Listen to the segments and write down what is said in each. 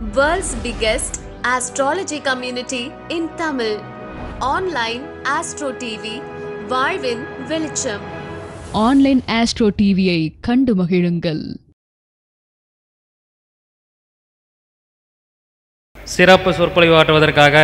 World's biggest astrology community in Tamil. Online Astro TV, வாழ்வின் வெளிச்சம். Online astro டிவியை கண்டு மகிழுங்கள். சிறப்பு சொற்பொழிவாற்றுவதற்காக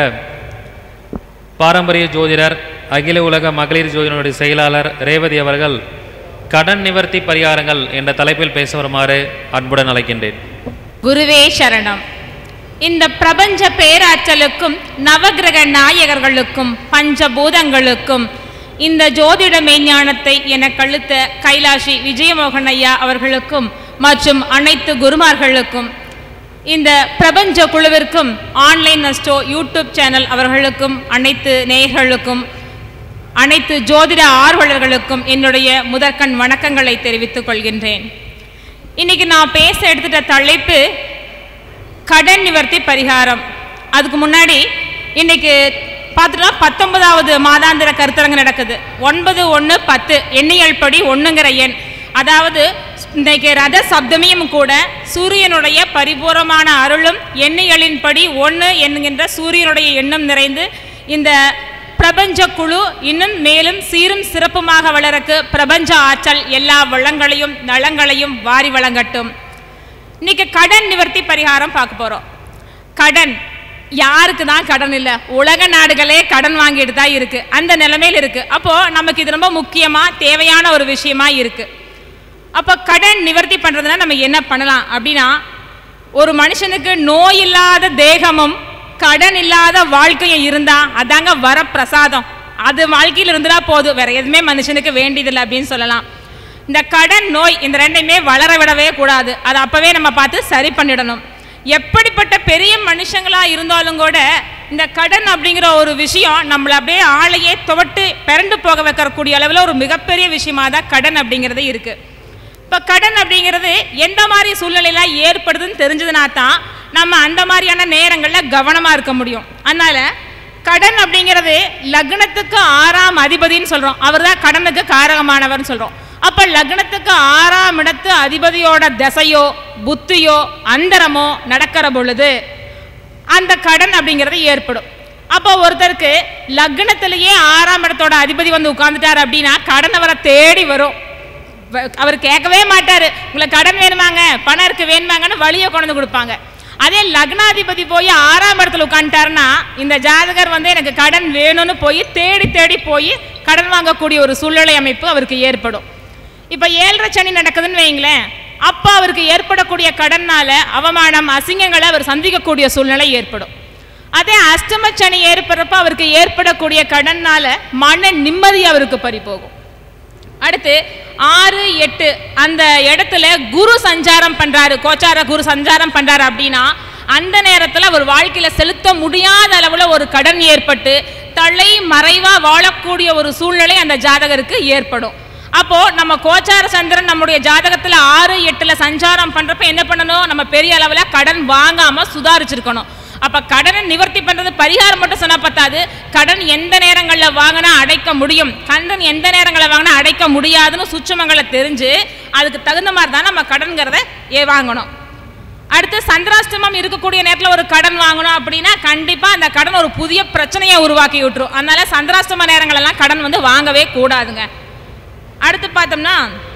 பாரம்பரிய ஜோதிடர் அகில உலக மகளிர் ஜோதிடனுடைய செயலாளர் ரேவதி அவர்கள் கடன் நிவர்த்தி பரிகாரங்கள் என்ற தலைப்பில் பேச வருமாறு அன்புடன் அழைக்கின்றேன். குருவே சரணம். இந்த பிரபஞ்ச பேராற்றலுக்கும் நவகிரக நாயகர்களுக்கும் பஞ்சபூதங்களுக்கும் இந்த ஜோதிட மெய்ஞானத்தை என கழுத்த கைலாஷி விஜயமோகன் ஐயா அவர்களுக்கும் மற்றும் அனைத்து குருமார்களுக்கும் இந்த பிரபஞ்ச குழுவிற்கும் ஆன்லைன் அஸ்ட்ரோ யூடியூப் சேனல் அவர்களுக்கும் அனைத்து நேயர்களுக்கும் அனைத்து ஜோதிட ஆர்வலர்களுக்கும் என்னுடைய முதற்கண் வணக்கங்களை தெரிவித்துக் கொள்கின்றேன். இன்னைக்கு நான் பேச எடுத்துட்ட தலைப்பு கடன் நிவர்த்தி பரிகாரம். அதுக்கு முன்னாடி இன்னைக்கு பார்த்துட்டா 19வது மாதாந்திர கருத்தரங்கு நடக்குது. 9/1/10 எண்ணியல் படி 1ங்கிற எண். அதாவது இன்றைக்கு ரத சப்தமியும் கூட சூரியனுடைய பரிபூர்ணமான அருளும் எண்ணியலின் படி 1 என்கின்ற சூரியனுடைய எண்ணம் நிறைந்து இந்த பிரபஞ்ச குழு இன்னும் மேலும் சீரும் சிறப்புமாக வளரக்கு பிரபஞ்ச ஆற்றல் எல்லா வளங்களையும் நலங்களையும் வாரி வழங்கட்டும். இன்னைக்கு கடன் நிவர்த்தி பரிகாரம் பார்க்க போகிறோம். கடன் யாருக்கு தான் கடன் இல்லை? உலக நாடுகளே கடன் வாங்கிட்டு தான் இருக்குது, அந்த நிலைமையில் இருக்குது. அப்போது நமக்கு இது ரொம்ப முக்கியமாக தேவையான ஒரு விஷயமா இருக்குது. அப்போ கடன் நிவர்த்தி பண்ணுறதுனா நம்ம என்ன பண்ணலாம் அப்படின்னா, ஒரு மனுஷனுக்கு நோய் இல்லாத தேகமும் கடன் இல்லாத வாழ்க்கையும் இருந்தால் அதாங்க வர பிரசாதம். அது வாழ்க்கையில் இருந்தா போதும், வேற எதுவுமே மனுஷனுக்கு வேண்டியதில்லை அப்படின்னு சொல்லலாம். இந்த கடன் நோய் இந்த ரெண்டையுமே வளர விடவே கூடாது. அதை அப்போவே நம்ம பார்த்து சரி பண்ணிடணும். எப்படிப்பட்ட பெரிய மனுஷங்களாக இருந்தாலும் கூட இந்த கடன் அப்படிங்கிற ஒரு விஷயம் நம்மளை அப்படியே ஆளையே துவட்டு பிறண்டு போக வைக்கக்கூடிய அளவில் ஒரு மிகப்பெரிய விஷயமாக தான் கடன் அப்படிங்கிறது இருக்குது. இப்போ கடன் அப்படிங்கிறது எந்த மாதிரி சூழ்நிலையில் ஏற்படுதுன்னு தெரிஞ்சதுனா தான் நம்ம அந்த மாதிரியான நேரங்களில் கவனமாக இருக்க முடியும். அதனால் கடன் அப்படிங்கிறது லக்னத்துக்கு 6ஆம் அதிபதின்னு சொல்கிறோம். அவர் தான் கடனுக்கு காரகமானவர்னு சொல்கிறோம். அப்போ லக்னத்துக்கு 6ஆம் இடத்து அதிபதியோட தசையோ புத்தியோ அந்தரமோ நடக்கிற பொழுது அந்த கடன் அப்படிங்கிறது ஏற்படும். அப்போ ஒருத்தருக்கு லக்னத்திலேயே 6ஆம் இடத்தோட அதிபதி வந்து உட்கார்ந்துட்டார் அப்படின்னா கடன் அவரை தேடி வரும். அவர் கேட்கவே மாட்டார், உங்களுக்கு கடன் வேணுமாங்க, பணம் இருக்கு வேணுமாங்கன்னு வழியை கொண்டு கொடுப்பாங்க. அதே லக்னாதிபதி போய் 6ஆம் இடத்துல உட்காந்துட்டாருன்னா இந்த ஜாதகர் வந்து எனக்கு கடன் வேணும்னு போய் தேடி தேடி போய் கடன் வாங்கக்கூடிய ஒரு சூழ்நிலை அமைப்பு அவருக்கு ஏற்படும். இப்போ 7.5 சனி நடக்குதுன்னு வைங்களேன், அப்போ அவருக்கு ஏற்படக்கூடிய கடனால் அவமானம் அசிங்கங்களை அவர் சந்திக்கக்கூடிய சூழ்நிலை ஏற்படும். அதே அஷ்டம சனி ஏற்படுறப்ப அவருக்கு ஏற்படக்கூடிய கடனால் மன நிம்மதி அவருக்கு பறிபோகும். அடுத்து 6, 8 அந்த இடத்துல குரு சஞ்சாரம் பண்ணுறாரு, கோச்சார குரு சஞ்சாரம் பண்ணுறாரு அப்படின்னா அந்த நேரத்தில் அவர் வாழ்க்கையில் செலுத்த முடியாத அளவில் ஒரு கடன் ஏற்பட்டு தலை மறைவாக வாழக்கூடிய ஒரு சூழ்நிலை அந்த ஜாதகருக்கு ஏற்படும். அப்போது நம்ம கோச்சார சந்திரன் நம்முடைய ஜாதகத்தில் 6, 8 சஞ்சாரம் பண்ணுறப்ப என்ன பண்ணணும்? நம்ம பெரிய அளவில் கடன் வாங்காமல் சுதாரிச்சிருக்கணும். அப்போ கடனை நிவர்த்தி பண்ணுறது பரிகாரம் மட்டும் சொன்னால் பத்தாது. கடன் எந்த நேரங்களில் வாங்கினா அடைக்க முடியும், கடன் எந்த நேரங்களில் வாங்கினா அடைக்க முடியாதுன்னு சூட்சுமங்களை தெரிஞ்சு அதுக்கு தகுந்த மாதிரி தான் நம்ம கடன்கிறத வாங்கணும். அடுத்து சந்திராஷ்டமம் இருக்கக்கூடிய நேரத்தில் ஒரு கடன் வாங்கணும் அப்படின்னா கண்டிப்பாக அந்த கடன் ஒரு புதிய பிரச்சனையை உருவாக்கி விட்டுரும். அதனால சந்திராஷ்டம நேரங்களெல்லாம் கடன் வந்து வாங்கவே கூடாதுங்க. அடுத்து பார்த்தோம்னா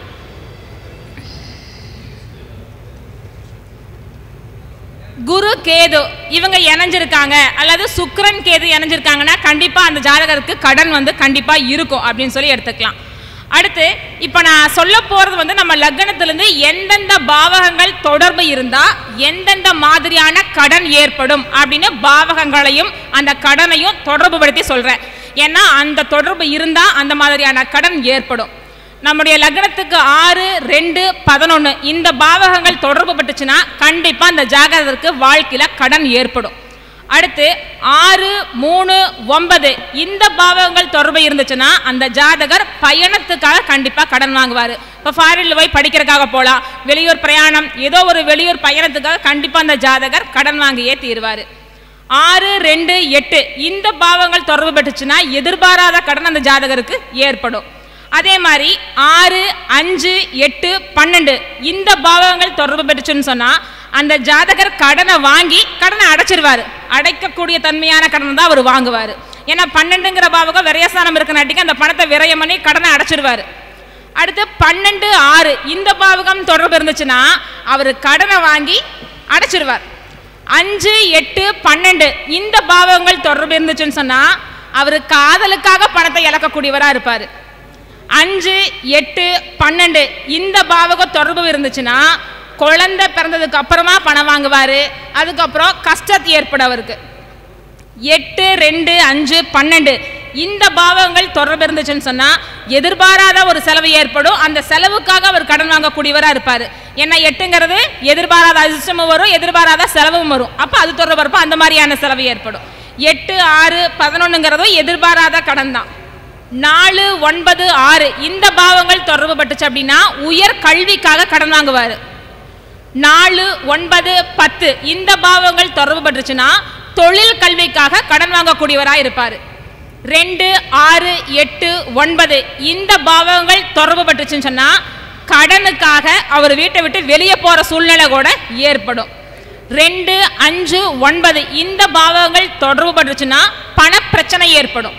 குரு கேது இவங்க இணைஞ்சிருக்காங்க அல்லது சுக்கிரன் கேது இணைஞ்சிருக்காங்கன்னா கண்டிப்பாக அந்த ஜாதகருக்கு கடன் வந்து கண்டிப்பாக இருக்கும் அப்படின்னு சொல்லி எடுத்துக்கலாம். அடுத்து இப்போ நான் சொல்ல போகிறது வந்து நம்ம லக்னத்திலேருந்து எந்தெந்த பாவகங்கள் தொடர்பு இருந்தால் எந்தெந்த மாதிரியான கடன் ஏற்படும் அப்படின்னு பாவகங்களையும் அந்த கடனையும் தொடர்பு படுத்தி சொல்கிறேன். ஏன்னா அந்த தொடர்பு இருந்தால் அந்த மாதிரியான கடன் ஏற்படும். நம்முடைய லக்னத்துக்கு 6, 2, 11 இந்த பாவகங்கள் தொடர்பு பட்டுச்சுன்னா கண்டிப்பாக அந்த ஜாதகருக்கு வாழ்க்கையில் கடன் ஏற்படும். அடுத்து 6, 3, 9 இந்த பாவகங்கள் தொடர்பு இருந்துச்சுன்னா அந்த ஜாதகர் பயணத்துக்காக கண்டிப்பாக கடன் வாங்குவார். இப்போ ஃபாரினில் போய் படிக்கிறதுக்காக போகலாம், வெளியூர் பிரயாணம், ஏதோ ஒரு வெளியூர் பயணத்துக்காக கண்டிப்பாக அந்த ஜாதகர் கடன் வாங்கியே தீர்வார். 6, 2, 8 இந்த பாவங்கள் தொடர்பு பட்டுச்சுன்னா எதிர்பாராத கடன் அந்த ஜாதகருக்கு ஏற்படும். அதே மாதிரி 6, 5, 8, 12 இந்த பாவகங்கள் தொடர்பு பெற்றுச்சுன்னு சொன்னால் அந்த ஜாதகர் கடனை வாங்கி கடனை அடைச்சிருவார். அடைக்கக்கூடிய தன்மையான கடனை தான் அவர் வாங்குவார். ஏன்னா 12ங்கிற பாவகம் விரயஸ்தானம் இருக்கனாட்டிக்கு அந்த பணத்தை விரயம் பண்ணி கடனை அடைச்சிருவார். அடுத்து 12, 6 இந்த பாவகம் தொடர்பு இருந்துச்சுன்னா அவர் கடனை வாங்கி அடைச்சிருவார். 5, 8, 12 இந்த பாவகங்கள் தொடர்பு இருந்துச்சுன்னு சொன்னால் அவர் காதலுக்காக பணத்தை இழக்கக்கூடியவராக இருப்பார். 5, 8, 12 இந்த பாவக தொடர்பு இருந்துச்சுன்னா குழந்தை பிறந்ததுக்கு அப்புறமா பணம் வாங்குவார். அதுக்கப்புறம் கஷ்டத்தை ஏற்படும் அவருக்கு. 8, 2, 5, 12 இந்த பாவங்கள் தொடர்பு இருந்துச்சுன்னு சொன்னால் எதிர்பாராத ஒரு செலவு ஏற்படும். அந்த செலவுக்காக அவர் கடன் வாங்கக்கூடியவராக இருப்பார். ஏன்னா 8ங்கிறது எதிர்பாராத அதிர்ஷ்டமும் வரும், எதிர்பாராத செலவும் வரும். அப்போ அது தொடர்பு இருப்போம், அந்த மாதிரியான செலவு ஏற்படும். 8, 6, 11ங்கிறதும் எதிர்பாராத கடன் தான். 4, 9, 6 இந்த பாவங்கள் தொடர்பு பட்டுச்சு அப்படின்னா உயர் கல்விக்காக கடன் வாங்குவார். 4, 9, 10 இந்த பாவங்கள் தொடர்பு பட்டுச்சுன்னா தொழில் கல்விக்காக கடன் வாங்கக்கூடியவராக இருப்பார். 2, 6, 8, 9 இந்த பாவங்கள் தொடர்பு பட்டுச்சுன்னு சொன்னால் கடனுக்காக அவர் வீட்டை விட்டு வெளியே போகிற சூழ்நிலை கூட ஏற்படும். 2, 5, 9 இந்த பாவங்கள் தொடர்பு பட்டுச்சுன்னா பண பிரச்சனை ஏற்படும்.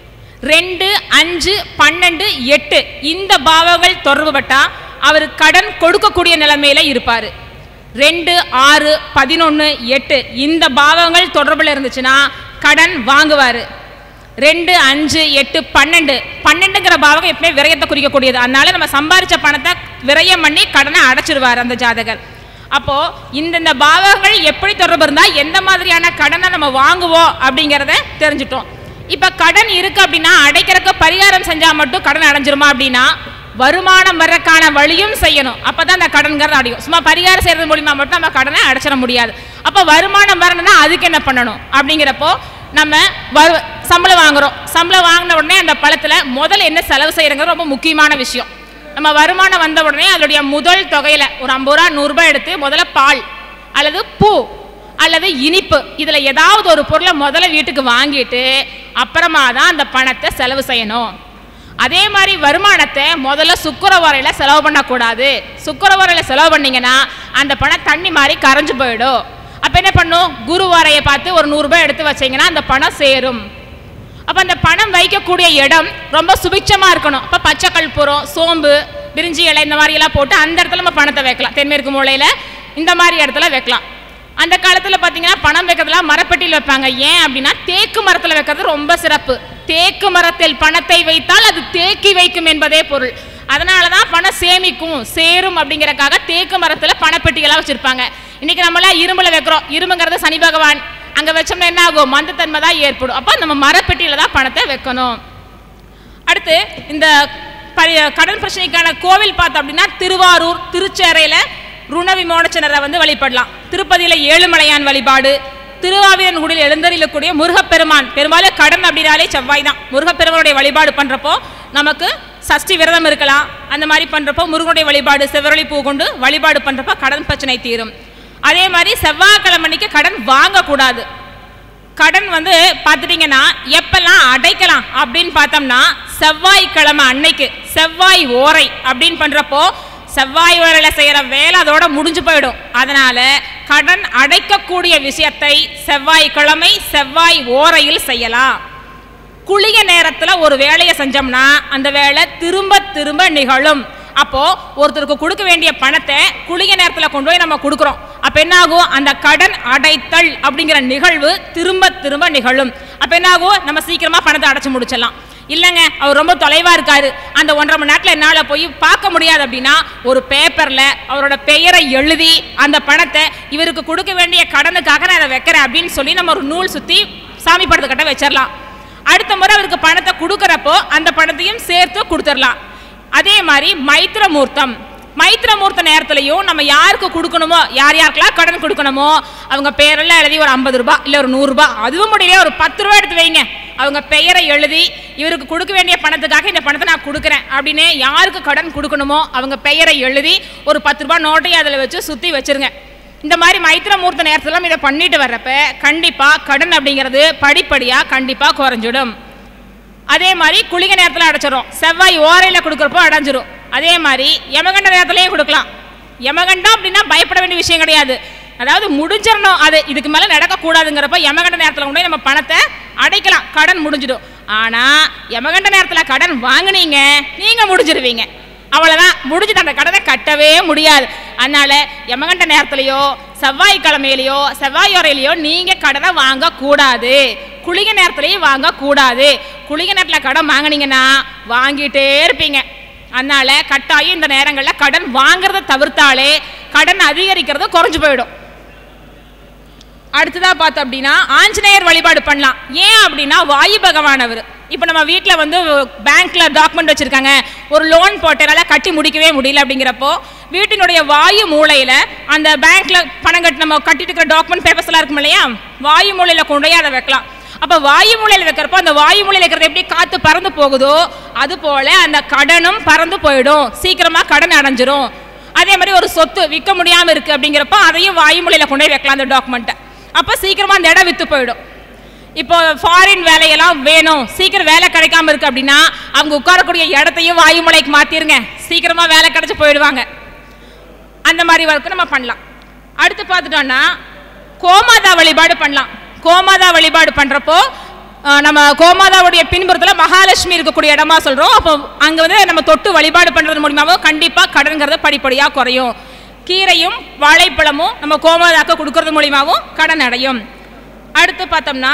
2, 5, 12, 8 இந்த பாவங்கள் தொடர்பு பட்டா அவர் கடன் கொடுக்கக்கூடிய நிலைமையில இருப்பார். 2, 6, 11, 8 இந்த பாவங்கள் தொடர்பில் இருந்துச்சுன்னா கடன் வாங்குவார். 2, 5, 8, 12 12ங்கிற பாவகம் எப்பவுமே விரயத்தை குறிக்கக்கூடியது. அதனால நம்ம சம்பாதிச்ச பணத்தை விரயம் பண்ணி கடனை அடைச்சிடுவார் அந்த ஜாதகர். அப்போ இந்த பாவகங்கள் எப்படி தொடர்பு இருந்தால் எந்த மாதிரியான கடனை நம்ம வாங்குவோம் அப்படிங்கிறத தெரிஞ்சுட்டோம். இப்போ கடன் இருக்கு அப்படின்னா அடைக்கிறதுக்கு பரிகாரம் செஞ்சால் மட்டும் கடன் அடைஞ்சிருமா அப்படின்னா வருமானம் வர்றதுக்கான வழியும் செய்யணும். அப்போ தான் அந்த கடன்கிறது அடையும். சும்மா பரிகாரம் செய்கிறது மூலிமா மட்டும் நம்ம கடனை அடைச்சிட முடியாது. அப்போ வருமானம் வரணும்னா அதுக்கு என்ன பண்ணணும் அப்படிங்கிறப்போ நம்ம சம்பளம் வாங்குகிறோம். சம்பளம் வாங்கின உடனே அந்த பழத்தில் முதல்ல என்ன செலவு செய்கிறங்கிறது ரொம்ப முக்கியமான விஷயம். நம்ம வருமானம் வந்த உடனே அதோடைய முதல் தொகையில் ஒரு 50 ரூபா 100 ரூபாய் எடுத்து முதல்ல பால் அல்லது பூ அல்லது இனிப்பு இதில் ஏதாவது ஒரு பொருளை முதல்ல வீட்டுக்கு வாங்கிட்டு அப்புறமா தான் அந்த பணத்தை செலவு செய்யணும். அதே மாதிரி வருமானத்தை முதல்ல சுக்கரவாரையில் செலவு பண்ணக்கூடாது. சுக்கரவாரையில் செலவு பண்ணிங்கன்னா அந்த பணம் தண்ணி மாதிரி கரைஞ்சு போயிடும். அப்போ என்ன பண்ணும், குருவாரையை பார்த்து ஒரு 100 ரூபாய் எடுத்து வச்சிங்கன்னா அந்த பணம் சேரும். அப்போ அந்த பணம் வைக்கக்கூடிய இடம் ரொம்ப சுபிட்சமாக இருக்கணும். அப்போ பச்சை கற்பூரம், சோம்பு, பிரிஞ்சி இலை இந்த மாதிரியெல்லாம் போட்டு அந்த இடத்துல நம்ம பணத்தை வைக்கலாம். தென்மேற்கு மூலையில் இந்த மாதிரி இடத்துல வைக்கலாம். அந்த காலத்தில் பார்த்தீங்கன்னா பணம் வைக்கிறதுலாம் மரப்பெட்டியில் வைப்பாங்க. ஏன் அப்படின்னா தேக்கு மரத்தில் வைக்கிறது ரொம்ப சிறப்பு. தேக்கு மரத்தில் பணத்தை வைத்தால் அது தேக்கி வைக்கும் என்பதே பொருள். அதனால தான் பணம் சேமிக்கும் சேரும் அப்படிங்கிறக்காக தேக்கு மரத்தில் பணப்பெட்டிகளாக வச்சுருப்பாங்க. இன்றைக்கி நம்மளாம் இரும்பில் வைக்கிறோம். இரும்புங்கிறது சனி பகவான், அங்கே வச்சோம்னா என்ன ஆகும், மந்தத்தன்மை தான் ஏற்படும். அப்போ நம்ம மரப்பெட்டியில் தான் பணத்தை வைக்கணும். அடுத்து இந்த கடன் பிரச்சனைக்கான கோவில் பார்த்தோம் அப்படின்னா திருவாரூர், திருச்சேரையில் ருண விமோச்சனரை வழிபடலாம். திருப்பதியில் ஏழுமலையான் வழிபாடு, திருவாவிரன்குடியில் எழுந்தருளக்கூடிய முருகப்பெருமான், பெரும்பாலும் கடன் அப்படின்னாலே செவ்வாய் தான். முருகப்பெருமானுடைய வழிபாடு பண்ணுறப்போ நமக்கு சஷ்டி விரதம் இருக்கலாம். அந்த மாதிரி பண்ணுறப்போ முருகனுடைய வழிபாடு, செவ்வரளி பூ கொண்டு வழிபாடு பண்ணுறப்போ கடன் பிரச்சனை தீரும். அதே மாதிரி செவ்வாய்க்கிழமைக்கு கடன் வாங்கக்கூடாது. கடன் பார்த்துட்டிங்கன்னா எப்பெல்லாம் அடைக்கலாம் அப்படின்னு பார்த்தோம்னா செவ்வாய்க்கிழமை அன்னைக்கு செவ்வாய் ஓரை அப்படின்னு பண்ணுறப்போ செவ்வாய் ஓரையில் செய்கிற வேலை அதோட முடிஞ்சு போயிடும். அதனால் கடன் அடைக்கக்கூடிய விஷயத்தை செவ்வாய்க்கிழமை செவ்வாய் ஓரையில் செய்யலாம். குளிய நேரத்தில் ஒரு வேலையை செஞ்சோம்னா அந்த வேலை திரும்ப திரும்ப நிகழும். அப்போது ஒருத்தருக்கு கொடுக்க வேண்டிய பணத்தை குளிய நேரத்தில் கொண்டு போய் நம்ம கொடுக்குறோம். அப்போ என்னாகும், அந்த கடன் அடைத்தல் அப்படிங்கிற நிகழ்வு திரும்ப திரும்ப நிகழும். அப்போ என்னாகும், நம்ம சீக்கிரமாக பணத்தை அடைச்சி முடிச்சிடலாம். இல்லைங்க அவர் ரொம்ப தொலைவாக இருக்காரு, அந்த 1.5 மணி நேரத்தில் என்னால் போய் பார்க்க முடியாது அப்படின்னா ஒரு பேப்பரில் அவரோட பெயரை எழுதி அந்த பணத்தை இவருக்கு கொடுக்க வேண்டிய கடனுக்காக நான் அதை வைக்கிறேன் அப்படின்னு சொல்லி நம்ம ஒரு நூல் சுற்றி சாமி படத்துக்கிட்ட வச்சிடலாம். அடுத்த முறை அவருக்கு பணத்தை கொடுக்குறப்போ அந்த பணத்தையும் சேர்த்து கொடுத்துடலாம். அதே மாதிரி மைத்திரமூர்த்த நேரத்துலையும் நம்ம யாருக்கு கொடுக்கணுமோ, யார் யாருக்கெல்லாம் கடன் கொடுக்கணுமோ அவங்க பேரெல்லாம் எழுதி ஒரு 50 ரூபாய் இல்லை ஒரு 100 ரூபாய், அதுவும் முடியல ஒரு 10 ரூபா எடுத்து வைங்க. அவங்க பெயரை எழுதி இவருக்கு கொடுக்க வேண்டிய பணத்துக்காக இந்த பணத்தை நான் கொடுக்குறேன் அப்படின்னு யாருக்கு கடன் கொடுக்கணுமோ அவங்க பெயரை எழுதி ஒரு 10 ரூபாய் நோட்டையும் அதில் வச்சு சுற்றி வச்சுருங்க. இந்த மாதிரி மைத்திரமூர்த்த நேரத்திலாம் இதை பண்ணிட்டு வர்றப்ப கண்டிப்பாக கடன் அப்படிங்கிறது படிப்படியாக கண்டிப்பாக குறைஞ்சிடும். அதே மாதிரி குளிகை நேரத்தில் அடைச்சிடும். செவ்வாய் ஓரையில் கொடுக்குறப்போ அடைஞ்சிரும். அதே மாதிரி யமகண்ட நேரத்துலேயும் கொடுக்கலாம். யமகண்டம் அப்படின்னா பயப்பட வேண்டிய விஷயம் கிடையாது. அதாவது முடிஞ்சிடணும், அது இதுக்கு மேலே நடக்கக்கூடாதுங்கிறப்ப யமகண்ட நேரத்தில் கொண்டு நம்ம பணத்தை அடைக்கலாம், கடன் முடிஞ்சிடும். ஆனால் யமகண்ட நேரத்தில் கடன் வாங்கினீங்க நீங்கள் முடிஞ்சிருவீங்க, அவ்வளோதான், முடிஞ்சுட்டு அந்த கடனை கட்டவே முடியாது. அதனால் யமகண்ட நேரத்துலையோ செவ்வாய்க்கிழமையிலையோ செவ்வாயோரையிலையோ நீங்கள் கடனை வாங்கக்கூடாது. குளிகை நேரத்துலையும் வாங்கக்கூடாது. குளிகை நேரத்தில் கடன் வாங்கினீங்கன்னா வாங்கிட்டே இருப்பீங்க. அதனால் கட்டாயம் இந்த நேரங்களில் கடன் வாங்கிறத தவிர்த்தாலே கடன் அதிகரிக்கிறது குறைஞ்சு போயிடும். அடுத்ததாக பார்த்தோம் அப்படின்னா ஆஞ்சநேயர் வழிபாடு பண்ணலாம். ஏன் அப்படின்னா வாயு பகவான் அவர். இப்போ நம்ம வீட்டில் வந்து பேங்க்கில் டாக்குமெண்ட் வச்சுருக்காங்க, ஒரு லோன் போட்டனால கட்டி முடிக்கவே முடியல அப்படிங்கிறப்போ வீட்டினுடைய வாயு மூலையில் அந்த பேங்க்கில் பணம் கட்டி நம்ம கட்டிட்டு இருக்கிற டாக்குமெண்ட் பேப்பர்ஸ் எல்லாம் இருக்கும் இல்லையா, வாயு மூலையில் கொண்டு போய் அதை வைக்கலாம். அப்போ வாயு மூலையில் வைக்கிறப்போ அந்த வாயு மூலையில் இருக்கிறது எப்படி காற்று பறந்து போகுதோ அது போல் அந்த கடனும் பறந்து போயிடும், சீக்கிரமாக கடன் அடைஞ்சிரும். அதே மாதிரி ஒரு சொத்து விற்க முடியாமல் இருக்குது அப்படிங்கிறப்போ அதையும் வாயு மூலையில் கொண்டு போய் வைக்கலாம் அந்த டாக்குமெண்ட்டை. அப்போ சீக்கிரமாக அந்த இடம் விற்று போயிடும். இப்போ ஃபாரின் வேலையெல்லாம் வேணும், சீக்கிரம் வேலை கிடைக்காம இருக்கு அப்படின்னா அவங்க உட்காரக்கூடிய இடத்தையும் வாயு மூலைக்கு மாற்றிருங்க, சீக்கிரமாக வேலை கிடைச்சி போயிடுவாங்க. அந்த மாதிரி ஒர்க்கு நம்ம பண்ணலாம். அடுத்து பார்த்துட்டோம்னா கோமாதா வழிபாடு பண்ணலாம். கோமாதா வழிபாடு பண்ணுறப்போ நம்ம கோமாதாவுடைய பின்புறத்தில் மகாலட்சுமி இருக்கக்கூடிய இடமா சொல்கிறோம். அப்போ அங்கே வந்து நம்ம தொட்டு வழிபாடு பண்ணுறது மூலியமாகவோ கண்டிப்பாக கடன்கிறது படிப்படியாக குறையும். கீரையும் வாழைப்பழமும் நம்ம கோமாதாக்க கொடுக்கறது மூலியமாகவும் கடன் அடையும். அடுத்து பார்த்தோம்னா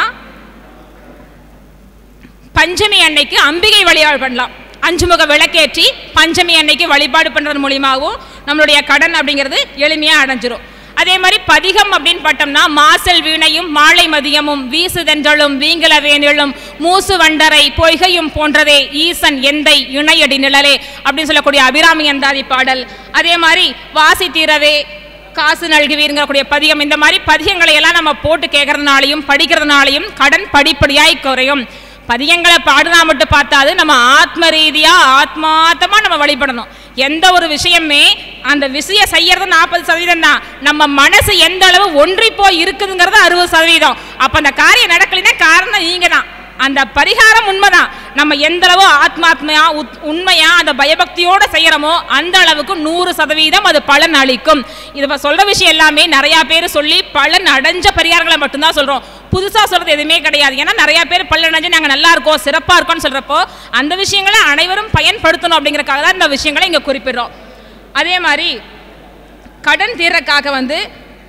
பஞ்சமி அன்னைக்கு அம்பிகை வழிபாடு பண்ணலாம். 5 முக விளக்கேற்றி பஞ்சமி அன்னைக்கு வழிபாடு பண்ணுறது மூலியமாகவும் நம்மளுடைய கடன் அப்படிங்கிறது எளிமையாக அடைஞ்சிரும். அதே மாதிரி பதிகம் அப்படின்னு பார்த்தோம்னா மாசல் வீணையும் மாலை மதியமும் வீசுதென்றலும் வீங்கல வேணிலும் மூசு வண்டரை பொய்கையும் போன்றதே ஈசன் எந்தை இணையடி நிழலே அப்படின்னு சொல்லக்கூடிய அபிராமி அந்தாதி பாடல். அதே மாதிரி வாசி தீரவே காசு நல்குவீருங்கக்கூடிய பதிகம். இந்த மாதிரி பதிகங்களை எல்லாம் நம்ம போட்டு கேட்கறதுனாலையும் படிக்கிறதுனாலையும் கடன் படிப்படியாய் குறையும். பதிகங்களை பாடுனா மட்டும் பார்த்தாது, நம்ம ஆத்ம ரீதியாக ஆத்மார்த்தமாக நம்ம வழிபடணும். எந்த ஒரு விஷயமே அந்த விஷயம் செய்யறது 40% தான், நம்ம மனசு எந்த அளவு ஒன்றி போய் இருக்குதுங்கிறது 60%. அப்போ அந்த காரியம் நடக்கலைன்னா காரணம் நீங்கள் தான். அந்த பரிகாரம் உண்மைதான். நம்ம எந்த அளவு ஆத்மாத்மையா உண்மையா அந்த பயபக்தியோட செய்யறோமோ அந்த அளவுக்கு 100% அது பலன் அளிக்கும். இதை சொல்ற விஷயம் எல்லாமே நிறைய பேர் சொல்லி பலன் அடைஞ்ச பரிகாரங்களை மட்டும்தான் சொல்றோம், புதுசா சொல்றது எதுவுமே கிடையாது. ஏன்னா நிறைய பேர் பலன் அடைஞ்சு நாங்கள் நல்லா இருக்கோம் சிறப்பா இருக்கோம்னு சொல்றப்போ அந்த விஷயங்களை அனைவரும் பயன்படுத்தணும் அப்படிங்கறதுக்காக தான் இந்த விஷயங்களை இங்க குறிப்பிடுறோம். அதே மாதிரி கடன் தீர்றதுக்காக வந்து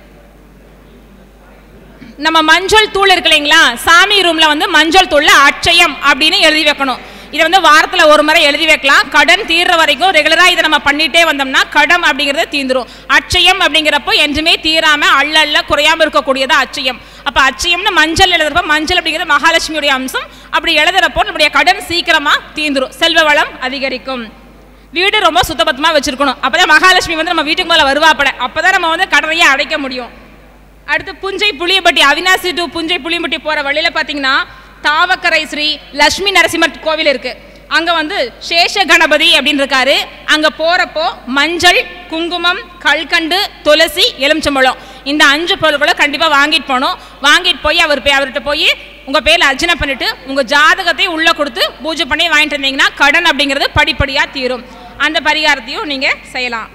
நம்ம மஞ்சள் தூள் இருக்கு இல்லைங்களா, சாமி ரூம்ல வந்து மஞ்சள் தூள்ல அட்சயம் அப்படின்னு எழுதி வைக்கணும். இதை வந்து வாரத்தில் ஒரு முறை எழுதி வைக்கலாம். கடன் தீர்ற வரைக்கும் ரெகுலராக இதை நம்ம பண்ணிட்டே வந்தோம்னா கடன் அப்படிங்கிறது தீர்ந்துடும். அட்சயம் அப்படிங்கிறப்போ என்றுமே தீராமல் அள்ள குறையாமல் இருக்கக்கூடியது அட்சயம். அப்போ அட்சயம்னு மஞ்சள் எழுதுறப்போ மஞ்சள் அப்படிங்கிறது மகாலட்சுமியுடைய அம்சம். அப்படி எழுதுறப்போ நம்முடைய கடன் சீக்கிரமாக தீர்ந்துடும், செல்வ வளம் அதிகரிக்கும். வீடு ரொம்ப சுத்தபத்தமாக வச்சுருக்கணும், அப்போ தான் மகாலட்சுமி வந்து நம்ம வீட்டுக்கு மேலே வருவாப்பட, அப்போ தான் நம்ம வந்து கடனையே அடைக்க முடியும். அடுத்து புஞ்சை புளியம்பட்டி, அவினாசி டு புஞ்சை புளியம்பட்டி போகிற வழியில் பார்த்தீங்கன்னா தாவக்கரை ஸ்ரீ லட்சுமி நரசிம்மர் கோவில் இருக்குது. அங்கே வந்து சேஷ கணபதி அப்படின்னு இருக்காரு. அங்கே போகிறப்போ மஞ்சள், குங்குமம், கல்கண்டு, துளசி, எலுமிச்சம்பழம் இந்த 5 பொருட்களும் கண்டிப்பாக வாங்கிட்டு போகணும். வாங்கிட்டு போய் அவர்கிட்ட போய் உங்கள் பேரில் அர்ச்சனை பண்ணிவிட்டு உங்கள் ஜாதகத்தையும் உள்ளே கொடுத்து பூஜை பண்ணி வாங்கிட்டு இருந்தீங்கன்னா கடன் அப்படிங்கிறது படிப்படியாக தீரும். அந்த பரிகாரத்தையும் நீங்கள் செய்யலாம்.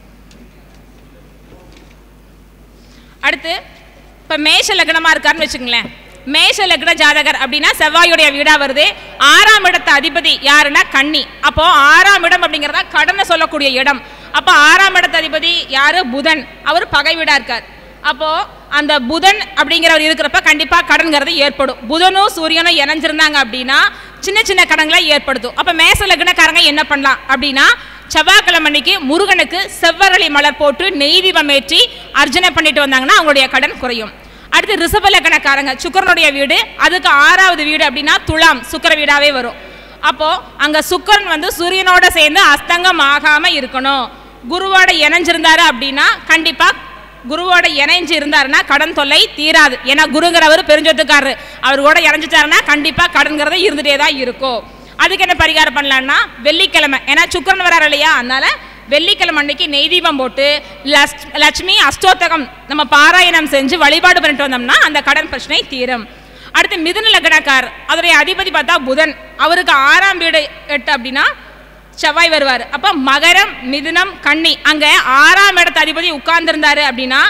அடுத்து இப்போ மேஷ லக்னமாக இருக்காருன்னு வச்சுக்கங்களேன். மேஷ லக்ன ஜாதகர் அப்படின்னா செவ்வாயுடைய வீடாக வருது. 6ஆம் இடத்து அதிபதி யாருன்னா கன்னி. அப்போ 6ஆம் இடம் அப்படிங்கிறதா கடனை சொல்லக்கூடிய இடம். அப்போ 6ஆம் இடத்து அதிபதி யாரு? புதன். அவர் பகை வீடாக இருக்கார். அப்போ அந்த புதன் அப்படிங்கிறவர் இருக்கிறப்ப கண்டிப்பாக கடன்கிறது ஏற்படும். புதனும் சூரியனும் இணைஞ்சிருந்தாங்க அப்படின்னா சின்ன சின்ன கடன்களை ஏற்படுத்தும். அப்போ மேஷ லக்னக்காரங்க என்ன பண்ணலாம் அப்படின்னா செவ்வாய்க்கிழமை அன்னைக்கு முருகனுக்கு செவ்வரளி மலர் போட்டு நெய் தீபம் ஏற்றி அர்ச்சனை பண்ணிட்டு வந்தாங்கன்னா அவங்களுடைய கடன் குறையும். அடுத்து ரிஷப லக்னக்காரங்க சுக்கிரனுடைய வீடு, அதுக்கு 6வது வீடு அப்படின்னா துலாம், சுக்கிர வீடாவே வரும். அப்போ அங்க சுக்கிரன் வந்து சூரியனோட சேர்ந்து அஸ்தங்கம் ஆகாம இருக்கணும். குருவோட இணைஞ்சிருந்தாரு அப்படின்னா கண்டிப்பா குருவோட இணைஞ்சு இருந்தாருன்னா கடன் தொல்லை தீராது. ஏன்னா குருங்கிறவர் பெருஞ்சொத்துக்காரரு, அவர் கூட இணைஞ்சிட்டாருன்னா கண்டிப்பா கடன்கிறது இருந்துட்டே தான் இருக்கும். அதுக்கு என்ன பரிகாரம் பண்ணலான்னா வெள்ளிக்கிழமை, ஏன்னா சுக்கிரன் வராரு இல்லையா, அதனால வெள்ளிக்கிழமை அன்னைக்கு நெய் தீபம் போட்டு லட்சுமி அஷ்டோத்தகம் நம்ம பாராயணம் செஞ்சு வழிபாடு பண்ணிட்டு வந்தோம்னா அந்த கடன் பிரச்சனை தீரும். அடுத்து மிதுன லக்னக்கார், அதோடைய அதிபதி பார்த்தா புதன், அவருக்கு 6ஆம் வீடு 8 அப்படின்னா செவ்வாய் வருவார். அப்போ மகரம், மிதுனம், கன்னி அங்கே 6ஆம் இடத்து அதிபதி உட்கார்ந்துருந்தாரு அப்படின்னா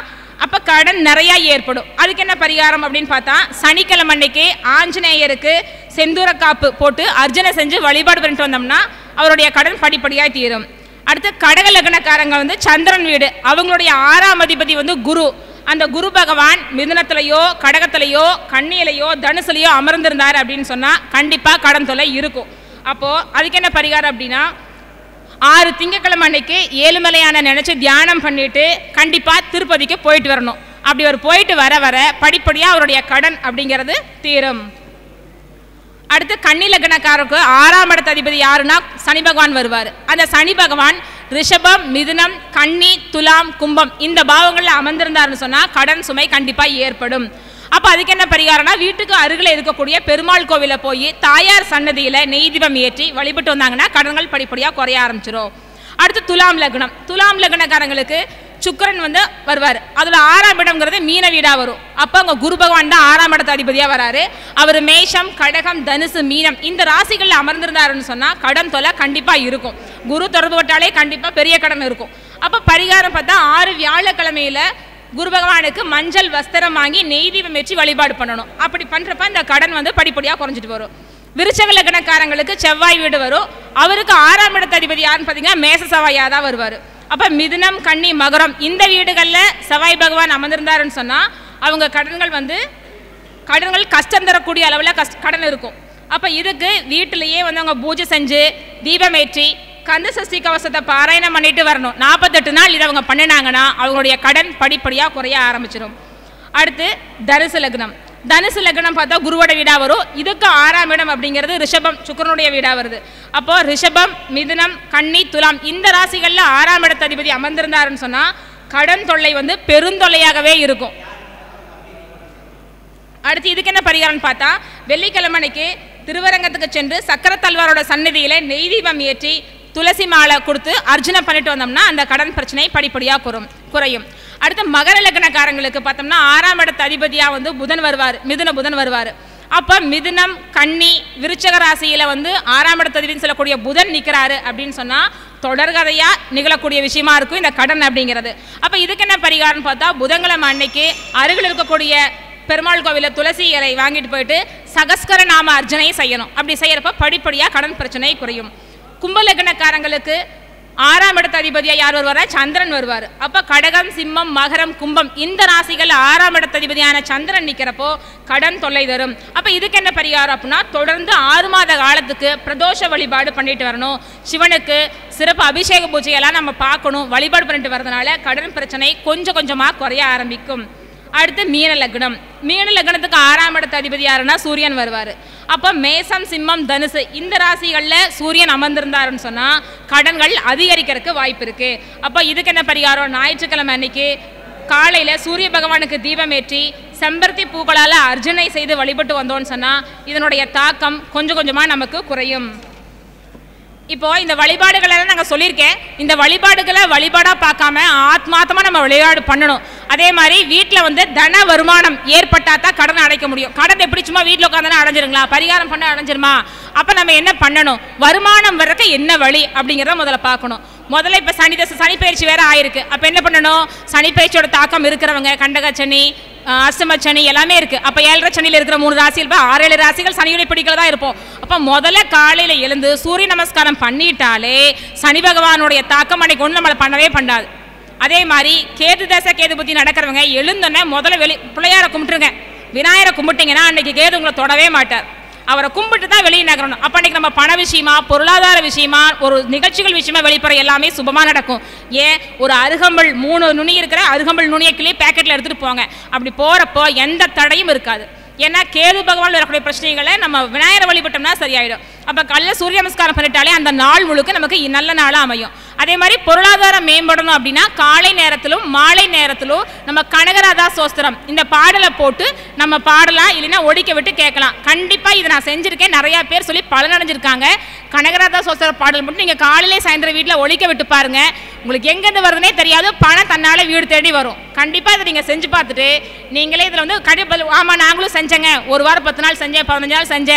அப்போ கடன் நிறையா ஏற்படும். அதுக்கு என்ன பரிகாரம் அப்படின்னு பார்த்தா, சனிக்கிழமை அன்னைக்கு ஆஞ்சநேயருக்கு செந்தூர காப்பு போட்டு அர்ச்சனை செஞ்சு வழிபாடு பண்ணிட்டு வந்தோம்னா அவருடைய கடன் படிப்படியாக தீரும். அடுத்து கடக லக்னக்காரங்க வந்து சந்திரன் வீடு, அவங்களுடைய 6ஆம் அதிபதி வந்து குரு. அந்த குரு பகவான் மிதுனத்திலேயோ கடகத்திலேயோ கன்னியிலையோ தனுசுலையோ அமர்ந்திருந்தார் அப்படின்னு சொன்னால் கண்டிப்பாக கடன் தொல்லை இருக்கும். அப்போது அதுக்கு என்ன பரிகாரம் அப்படின்னா, 6 திங்கட்கிழமை அன்னைக்கு ஏழுமலையான நினச்சி தியானம் பண்ணிட்டு கண்டிப்பாக திருப்பதிக்கு போயிட்டு வரணும். அப்படி அவர் போயிட்டு வர வர படிப்படியாக அவருடைய கடன் அப்படிங்கிறது தீரும். அடுத்து கன்னி லக்னக்காரருக்கு 6ஆம் இடத்து அதிபதி யாருன்னா சனி பகவான் வருவார். அந்த சனி பகவான் ரிஷபம், மிதுனம், கன்னி, துலாம், கும்பம் இந்த பாவங்களில் அமர்ந்திருந்தாருன்னு சொன்னால் கடன் சுமை கண்டிப்பாக ஏற்படும். அப்போ அதுக்கு என்ன பரிகாரம்னா, வீட்டுக்கு அருகில் இருக்கக்கூடிய பெருமாள் கோவிலில் போய் தாயார் சன்னதியில் நெய் தீபம் ஏற்றி வழிபட்டு வந்தாங்கன்னா கடன்கள் படிப்படியாக குறைய ஆரம்பிச்சிடும். அடுத்து துலாம் லக்னம். துலாம் லக்னக்காரங்களுக்கு சுக்கிரன் வந்து வருவார். அதில் 6ஆம் இடம்ங்கிறது மீன வீடாக வரும். அப்போ அங்கே குரு பகவான் தான் 6ஆம் இடத்து அதிபதியாக வராரு. அவர் மேஷம், கடகம், தனுசு, மீனம் இந்த ராசிகளில் அமர்ந்திருந்தாருன்னு சொன்னால் கடன் தொலை கண்டிப்பாக இருக்கும். குரு தொடர்பு பட்டாலே கண்டிப்பாக பெரிய கடன் இருக்கும். அப்போ பரிகாரம் பார்த்தா 6 வியாழக்கிழமையில் குரு பகவானுக்கு மஞ்சள் வஸ்திரம் வாங்கி நெய் தீபம் வச்சு வழிபாடு பண்ணணும். அப்படி பண்ணுறப்ப இந்த கடன் வந்து படிப்படியாக குறைஞ்சிட்டு வரும். விருச்சக லக்னக்காரங்களுக்கு செவ்வாய் வீடு வரும். அவருக்கு 6ஆம் இடத்து அதிபதி யாருன்னு பார்த்தீங்கன்னா மேச செவ்வாயாக தான் வருவார். அப்போ மிதுனம், கன்னி, மகரம் இந்த வீடுகளில் செவ்வாய் பகவான் அமர்ந்திருந்தாருன்னு சொன்னால் அவங்க கடன்கள் கஷ்டம் தரக்கூடிய அளவில் கடன் இருக்கும். அப்போ இதுக்கு வீட்டிலையே வந்து அவங்க பூஜை செஞ்சு தீபம் ஏற்றி கந்த சஷ்டி கவசத்தை பாராயணம் பண்ணிட்டு வரணும். 48 நாள் இதை அவங்க பண்ணினாங்கன்னா அவங்களுடைய கடன் படிப்படியாக குறைய ஆரம்பிச்சிடும். அடுத்து தனுசு லக்னம். தனுசு லக்னம் பார்த்தா குருவோட வீடாக வரும். இதுக்கு 6ஆம் இடம் அப்படிங்கிறது ரிஷபம், சுக்கிரனுடைய வீடாக வருது. அப்போ ரிஷபம், மிதுனம், கன்னி, துலாம் இந்த ராசிகளில் 6ஆம் இடத்து அதிபதி அமர்ந்திருந்தாருன்னு சொன்னால் கடன் தொல்லை வந்து பெருந்தொல்லையாகவே இருக்கும். அடுத்து இதுக்கு என்ன பரிகாரம்னு பார்த்தா, வெள்ளிக்கிழமை அன்னைக்கு திருவரங்கத்துக்கு சென்று சக்கரத்தல்வாரோட சன்னதியில் நெய் தீபம் ஏற்றி துளசி மாலை கொடுத்து அர்ச்சனை பண்ணிட்டு வந்தோம்னா அந்த கடன் பிரச்சனை படிப்படியாக குறையும். அடுத்து மகர லக்னக்காரங்களுக்கு பார்த்தோம்னா 6ஆம் இடத்து அதிபதியாக வந்து புதன் வருவார், புதன் வருவார். அப்போ மிதுனம், கன்னி, விருச்சக ராசியில் வந்து 6ஆம் இடத்து அதிபதினு சொல்லக்கூடிய புதன் நிற்கிறாரு அப்படின்னு சொன்னால் தொடர்கதையாக நிகழக்கூடிய விஷயமா இருக்கும் இந்த கடன் அப்படிங்கிறது. அப்போ இதுக்கு என்ன பரிகாரம்னு பார்த்தா, புதன்கிழமை அன்னைக்கு அருகில் இருக்கக்கூடிய பெருமாள் கோவிலில் துளசி இலை வாங்கிட்டு போயிட்டு சகஸ்கர நாம அர்ச்சனையை செய்யணும். அப்படி செய்யறப்ப படிப்படியாக கடன் பிரச்சனை குறையும். கும்பலக்னக்காரங்களுக்கு 6ஆம் இடத்து அதிபதியாக யார் வருவாரா? சந்திரன் வருவார். அப்போ கடகம், சிம்மம், மகரம், கும்பம் இந்த ராசிகள் 6ஆம் இடத்து அதிபதியான சந்திரன் நிற்கிறப்போ கடன் தொல்லை தரும். அப்போ இதுக்கு என்ன பரிகாரம் அப்படின்னா, தொடர்ந்து 6 மாத காலத்துக்கு பிரதோஷ வழிபாடு பண்ணிட்டு வரணும். சிவனுக்கு சிறப்பு அபிஷேக பூஜையெல்லாம் நம்ம பார்க்கணும். வழிபாடு பண்ணிட்டு வரதுனால கடன் பிரச்சனை கொஞ்சம் கொஞ்சமாக குறைய ஆரம்பிக்கும். அடுத்து மீன லக்னம். மீன லக்னத்துக்கு 6ஆம் இடத்து அதிபதி யாருன்னா சூரியன் வருவார். அப்போ மேசம், சிம்மம், தனுசு இந்த ராசிகளில் சூரியன் அமர்ந்திருந்தாருன்னு சொன்னால் கடன்கள் அதிகரிக்கிறதுக்கு வாய்ப்பு இருக்குது. அப்போ இதுக்கு என்ன பரிகாரம்? ஞாயிற்றுக்கிழமை அன்னைக்கு காலையில் சூரிய பகவானுக்கு தீபம் ஏற்றி செம்பருத்தி பூக்களால் அர்ச்சனை செய்து வழிபட்டு வந்தோன்னு சொன்னால் இதனுடைய தாக்கம் கொஞ்சம் கொஞ்சமாக நமக்கு குறையும். இப்போது இந்த வழிபாடுகளெல்லாம் நாங்கள் சொல்லியிருக்கேன். இந்த வழிபாடுகளை வழிபாடாக பார்க்காம ஆத்மார்த்தமாக நம்ம வழிபாடு பண்ணணும். அதே மாதிரி வீட்டில் வந்து தன வருமானம் ஏற்பட்டால் தான் கடனை அடைக்க முடியும். கடன் எப்படி சும்மா வீட்டில் உட்காந்தானே அடைஞ்சிருங்களா? பரிகாரம் பண்ண அடைஞ்சிருமா? அப்போ நம்ம என்ன பண்ணணும்? வருமானம் வர்றதுக்கு என்ன வழி அப்படிங்கிறத முதல்ல பார்க்கணும். முதல்ல இப்போ சனி பயிற்சி வேறு ஆயிருக்கு. அப்போ என்ன பண்ணணும்? சனி பயிற்சியோட தாக்கம் இருக்கிறவங்க கண்டகச்சனி, அஷ்டமச்சனி எல்லாமே இருக்குது. அப்போ 7.5 சனியில் இருக்கிற 3 ராசிகள் 6-7 ராசிகள் சனியுடைய பிடிக்கல தான் இருப்போம். அப்போ முதல்ல காலையில் எழுந்து சூரிய நமஸ்காரம் பண்ணிட்டாலே சனி பகவானுடைய தாக்கம் அன்னைக்கு ஒன்றும் நம்மளை பண்ணவே பண்ணாது. அதே மாதிரி கேது தசை கேது புத்தி நடக்கிறவங்க எழுந்தோன்னே முதல்ல பிள்ளையாரை கும்பிட்டுருங்க. விநாயகரை கும்பிட்டிங்கன்னா அன்றைக்கி கேது உங்களை தொடவே மாட்டார். அவரை கும்பிட்டு தான் வெளியே நகரணும். அப்போ அன்றைக்கி நம்ம பண விஷயமா, பொருளாதார விஷயமா, ஒரு நிகழ்ச்சிகள் விஷயமா வெளிப்புற எல்லாமே சுபமாக நடக்கும். ஏன் ஒரு அருகம்புல் 3 நுனி இருக்கிற அருகம்புல் நுனியை கிளி பேக்கெட்டில் எடுத்துகிட்டு போங்க. அப்படி போகிறப்போ எந்த தடையும் இருக்காது. ஏன்னா கேது பகவான் வரக்கூடிய பிரச்சனைகளை நம்ம விநாயகரை வழிபட்டோம்னா சரியாயிடும். அப்போ காலையில் சூரிய நமஸ்காரம் பண்ணிட்டாலே அந்த நாள் முழுக்க நமக்கு நல்ல நாளாக அமையும். அதே மாதிரி பொருளாதாரம் மேம்படணும் அப்படின்னா காலை நேரத்திலும் மாலை நேரத்திலும் நம்ம கனகராதா சோஸ்திரம் இந்த பாடலை போட்டு நம்ம பாடலாம், இல்லைன்னா ஒடிக்க விட்டு கேட்கலாம். கண்டிப்பாக இதை நான் செஞ்சுருக்கேன், நிறையா பேர் சொல்லி பலனடைஞ்சிருக்காங்க. கனகராதா சோஸ்திர பாடல் மட்டும் நீங்கள் காலையிலே சாயந்தரம் வீட்டில் ஒழிக்க விட்டு பாருங்கள். உங்களுக்கு எங்கேருந்து வருதுன்னே தெரியாது, பணம் தன்னால் வீடு தேடி வரும். கண்டிப்பாக இதை நீங்கள் செஞ்சு பார்த்துட்டு நீங்களே இதில் வந்து கண்டிப்பாக ஆமாம் நாங்களும் செஞ்சேங்க, 1 வாரம் 10 நாள் செஞ்சேன், 15 நாள் செஞ்சேன்,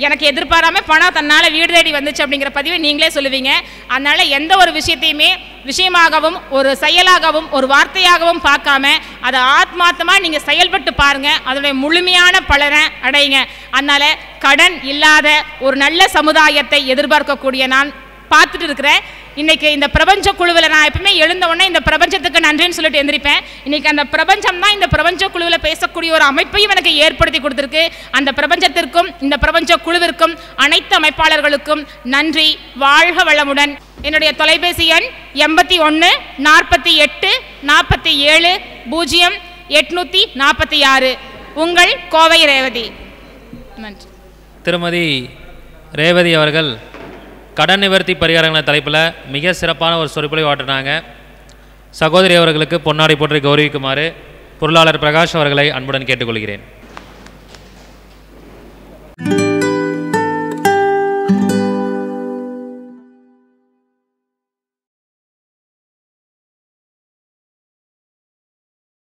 எனக்கு எதிர்பாராமல் பணம் தன்னால் வீடு தேடி வந்துச்சு அப்படிங்கிற பதிவை நீங்களே சொல்லுவீங்க. அதனால் எந்த ஒரு விஷயத்தையுமே விஷயமாகவும் ஒரு செயலாகவும் ஒரு வார்த்தையாகவும் பார்க்காம அதை ஆத்மார்த்தமாக நீங்கள் செயல்பட்டு பாருங்கள், அதனுடைய முழுமையான பலனை அடையுங்க. அதனால் கடன் இல்லாத ஒரு நல்ல சமுதாயத்தை எதிர்பார்க்கக்கூடிய நான் பார்த்துட்டு இருக்கிறேன். இன்றைக்கி இந்த பிரபஞ்ச குழுவில் நான் எப்பவுமே எழுந்த உடனே இந்த பிரபஞ்சத்துக்கு நன்றின்னு சொல்லிட்டு எழுந்திருப்பேன். இன்றைக்கி அந்த பிரபஞ்சம் தான் இந்த பிரபஞ்ச குழுவில் பேசக்கூடிய ஒரு அமைப்பையும் எனக்கு ஏற்படுத்தி கொடுத்துருக்கு. அந்த பிரபஞ்சத்திற்கும் இந்த பிரபஞ்ச குழுவிற்கும் அனைத்து அமைப்பாளர்களுக்கும் நன்றி. வாழ்க வளமுடன். என்னுடைய தொலைபேசி எண் 81 48 47 0846. உங்கள் கோவை ரேவதி. நன்றி. திருமதி ரேவதி அவர்கள் கடன் நிவர்த்தி பரிகாரங்கள் தலைப்பில் மிக சிறப்பான ஒரு சொற்பொழிவை ஆற்றினாங்க. சகோதரி அவர்களுக்கு பொன்னாடை போற்றி கௌரவிக்குமாறு பொருளாளர் பிரகாஷ் அவர்களை அன்புடன் கேட்டுக்கொள்கிறேன்.